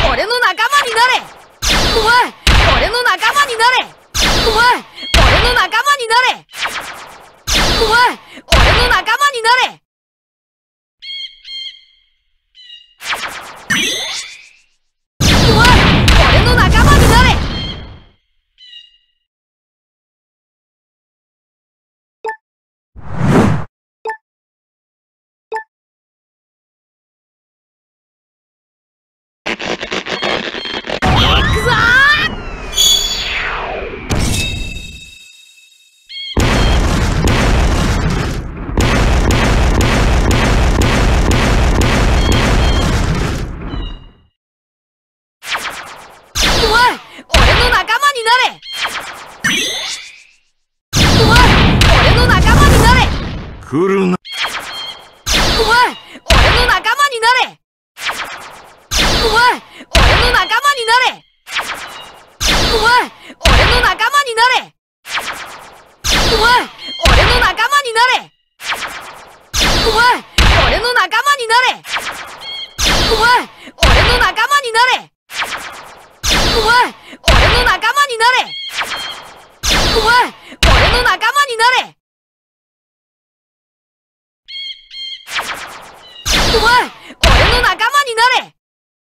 俺の仲間になれ。お前、俺の仲間になれ。お前、俺の仲間になれ。お前、俺の仲間になれ。お前、俺の仲間になれ。 来るな。 お前、俺の仲間になれ。お前、俺の仲間になれ。お前、俺の仲間になれ。お前、俺の仲間になれ。お前、俺の仲間になれ。お前、俺の仲間になれ。お前、俺の仲間になれ。お前、俺の仲間になれ。お前、俺の仲間になれ。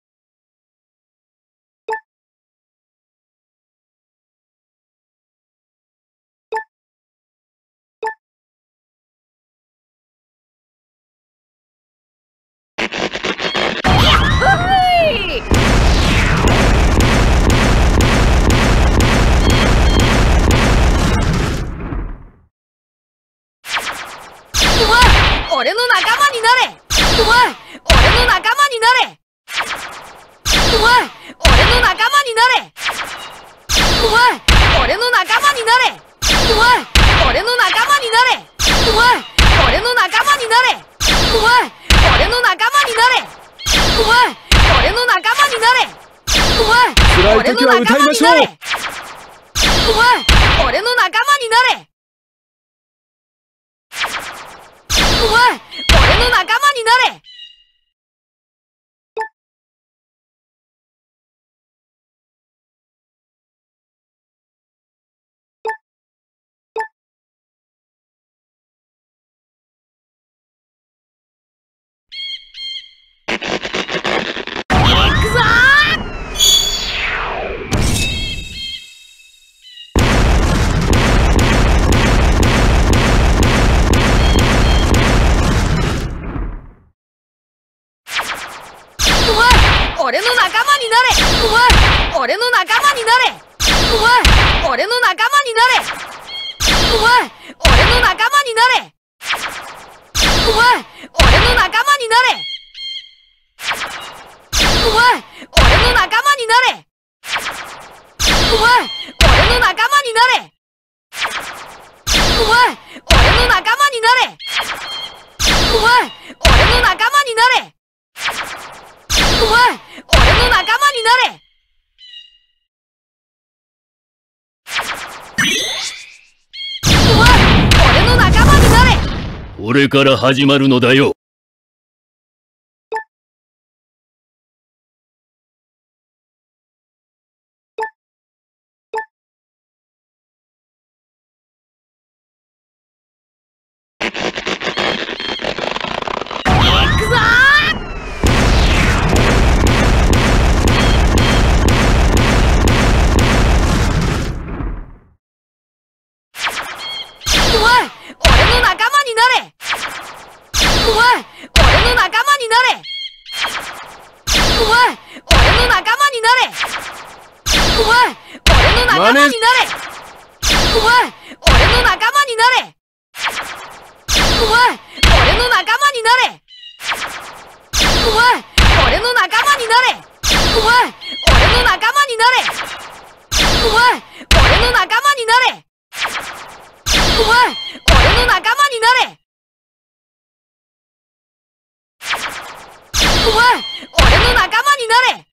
俺の仲間になれ。お前、俺の仲間になれ。お前、俺の仲間になれ。お前、俺の仲間になれ。お前、俺の仲間になれ。お前、俺の仲間になれ。お前、俺の仲間になれ。お前、俺の仲間になれ。お前、俺の仲間になれ。お前、俺の仲間になれ。お前、俺の仲間になれ。お前、俺の仲間になれ。俺の仲間になれ。お前、俺の仲間になれ。お前、俺の仲間になれ。お前、俺の仲間になれ。お前、俺の仲間になれ。お前、俺の仲間になれ。お前、俺の仲間になれ。お前、俺の仲間になれ。お前、俺の仲間になれ。お前、俺の仲間になれ。お前、俺の仲間になれ。 これから始まるのだよ。 仲間になれ。お前、俺の仲間になれ。お前、俺の仲間になれ。お前、俺の仲間になれ。お前、俺の仲間になれ。お前、俺の仲間になれ。お前、俺の仲間になれ。お前、俺の仲間になれ。